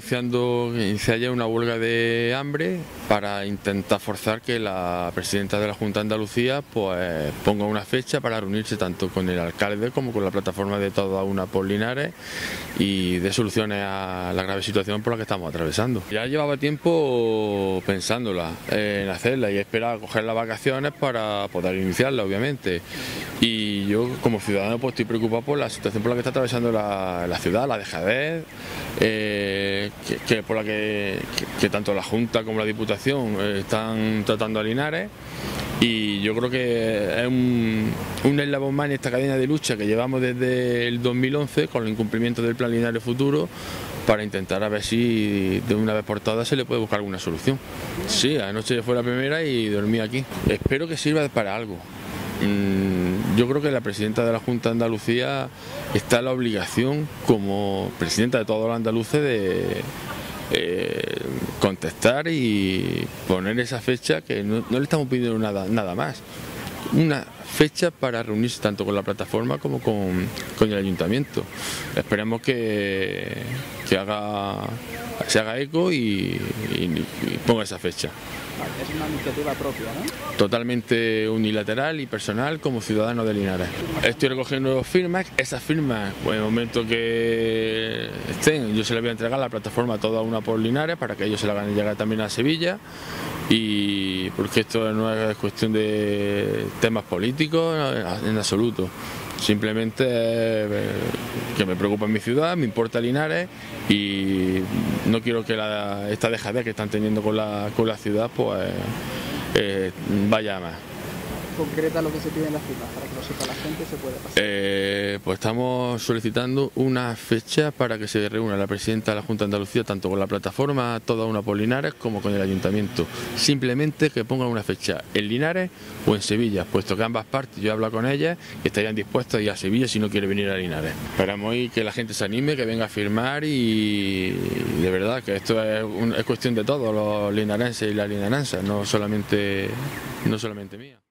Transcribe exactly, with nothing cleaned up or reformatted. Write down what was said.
anunciando, inicié ayer una huelga de hambre para intentar forzar que la presidenta de la Junta de Andalucía pues ponga una fecha para reunirse tanto con el alcalde como con la plataforma de Toda Una por Linares y dé soluciones a la grave situación por la que estamos atravesando. Ya llevaba tiempo pensándola, en hacerla y esperaba coger las vacaciones para poder iniciarla, obviamente. Y yo como ciudadano pues estoy preocupado por la situación por la que está atravesando la, la ciudad, la dejadez, eh, que, que por la que, que, que tanto la Junta como la Diputación eh, están tratando a Linares, y yo creo que es un, un eslabón más en esta cadena de lucha que llevamos desde el dos mil once con el incumplimiento del Plan Linares Futuro, para intentar a ver si de una vez por todas se le puede buscar alguna solución. Sí, anoche fue la primera y dormí aquí. Espero que sirva para algo. Yo creo que la presidenta de la Junta de Andalucía está en la obligación, como presidenta de todos los andaluces, de eh, contestar y poner esa fecha, que no, no le estamos pidiendo nada, nada más. Una fecha para reunirse tanto con la plataforma como con, con el ayuntamiento. Esperemos que, que haga, se haga eco y, y, y ponga esa fecha. Es una iniciativa propia, ¿no? Totalmente unilateral y personal como ciudadano de Linares. Estoy recogiendo firmas, esas firmas, pues en el momento que estén, yo se las voy a entregar a la plataforma Toda Una por Linares para que ellos se la hagan llegar también a Sevilla, y porque esto no es cuestión de temas políticos en absoluto. Simplemente eh, que me preocupa en mi ciudad, me importa Linares y no quiero que la, esta dejadez que están teniendo con la, con la ciudad pues eh, vaya a más. Concreta lo que se pide en las firmas, para que lo sepa la gente, se puede pasar. Eh, pues estamos solicitando una fecha para que se reúna la presidenta de la Junta de Andalucía tanto con la plataforma Toda Una por Linares como con el ayuntamiento. Simplemente que pongan una fecha en Linares o en Sevilla, puesto que ambas partes, yo he hablado con ellas y estarían dispuestas a ir a Sevilla si no quiere venir a Linares. Esperamos hoy que la gente se anime, que venga a firmar, y de verdad que esto es, un, es cuestión de todos los linarenses y las linarenses, no solamente, no solamente mía.